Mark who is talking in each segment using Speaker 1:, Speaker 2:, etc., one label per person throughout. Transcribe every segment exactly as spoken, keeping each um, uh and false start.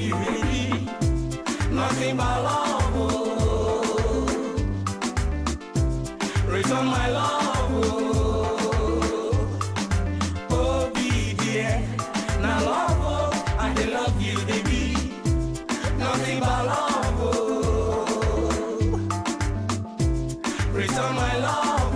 Speaker 1: you, baby. Nothing but love, oh. Return my love, oh. Oh, be dear. Now love, oh, I dey love you, baby. Nothing but love, oh. Return my love,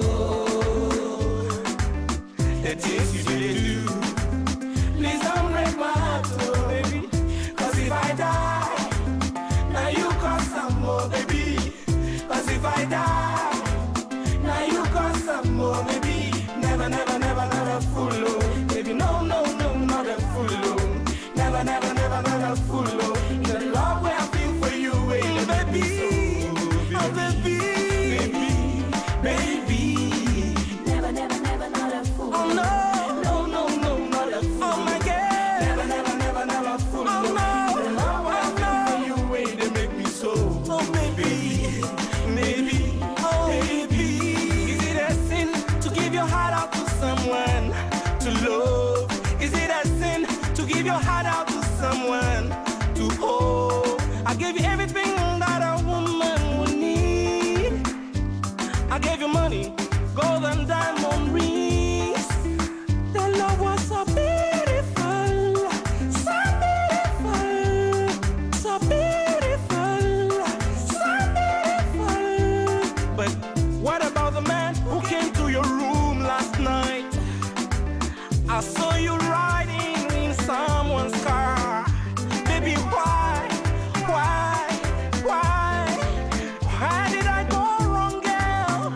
Speaker 1: oh. The things you did do. Please don't break my heart, oh, baby. Cause if I die, now you cause some more, baby. Cause if I die, now you cause some more, baby. Never, never, never, never fool, oh. Baby, no, no, no, not a fool, oh. Never, never, never, never fool, oh. The love where I feel for you, eh, baby. Oh, baby, baby, baby.
Speaker 2: Never, never, never, not a fool.
Speaker 1: Oh, no, no, no, no, not a fool. Oh, my God. Never, never, never, never fool. Oh, no. The love where I feel for you, eh, they make me so. Oh, baby, baby, oh, baby. Is it a sin to give your heart out to someone to love? Is it a sin to give your heart out to someone to hold? I gave you everything that a woman would need. I gave you money, gold and diamond rings. The love was so beautiful, so beautiful, so beautiful, so beautiful. But what about the man who came to your room last night? I saw you riding in someone's car. Baby, why, why, why, why did I go wrong, girl?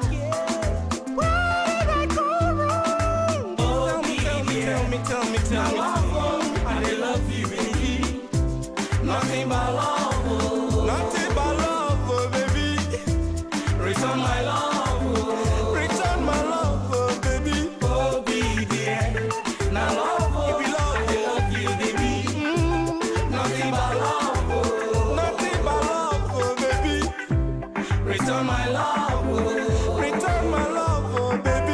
Speaker 1: Why did I go wrong? Oh, tell me, tell me, tell me, tell me, tell me. Love, I dey love you, baby. Nothing but love, oh. Nothing but love, oh, baby. Return my love, oh. Return my love, oh, baby. Oh, be dear. Now love, oh, I dey love you, baby. Mm. Nothing but love, oh. Nothing but love, oh, baby. Return my love, oh. Return my love, oh, baby.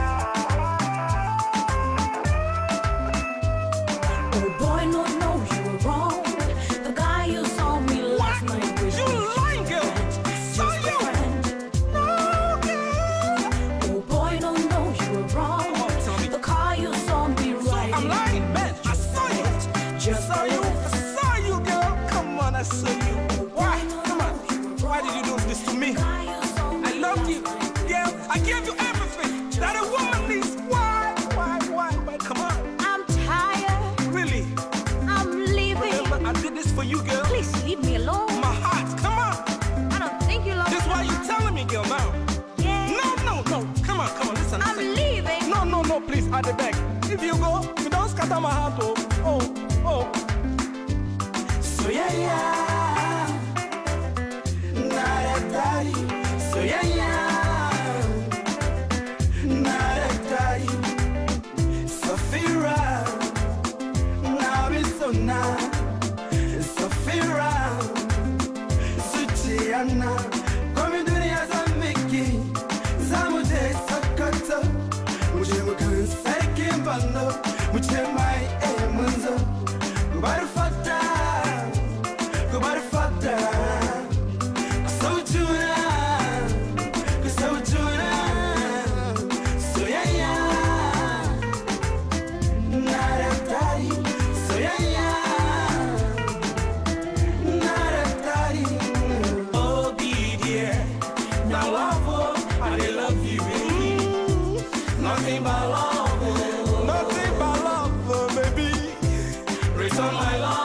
Speaker 2: Oh boy, no, no, you were wrong. The guy you saw me last night was
Speaker 1: You lying, girl. So
Speaker 2: just a
Speaker 1: you.
Speaker 2: friend.
Speaker 1: No, girl.
Speaker 2: Oh boy, no, no, you were wrong.
Speaker 1: Come on, tell me.
Speaker 2: The car you saw me
Speaker 1: So
Speaker 2: riding
Speaker 1: I'm lying, man. I saw you.
Speaker 2: just
Speaker 1: Saw you. I saw you, girl. Come on, I saw you. Why? Come on. Why did you do this to me? I loved you, girl. I gave you everything that a woman needs. Why? Why? Why? Why? Come on.
Speaker 2: I'm tired.
Speaker 1: Really?
Speaker 2: I'm leaving.
Speaker 1: Remember, I did this for you, girl.
Speaker 2: Please leave me alone.
Speaker 1: My heart. Come on.
Speaker 2: I don't think you love
Speaker 1: This
Speaker 2: me.
Speaker 1: why you telling me, girl, now.
Speaker 2: Yeah.
Speaker 1: No, no, no. Come on, come on. Listen,
Speaker 2: I'm
Speaker 1: listen.
Speaker 2: leaving.
Speaker 1: No, no, no, please, I beg. If you go, you don't scatter my heart, oh, oh, oh. So yeah, yeah, not a daddy. So yeah, yeah, not a daddy. Safira, now it's so now. Safira, Suchiana, come in dunia za miki, zamude sakata. Muje mukan sarkin bando, muje mai eh munzo. Goodbye fata, goodbye fata. So juna, so juna. So yeah yeah, nara tari. So yeah yeah, nara tari. Oh be dear, now love, oh, I dey love you, baby. Nothing but love, oh. Nothing but love, oh, baby. Return my love.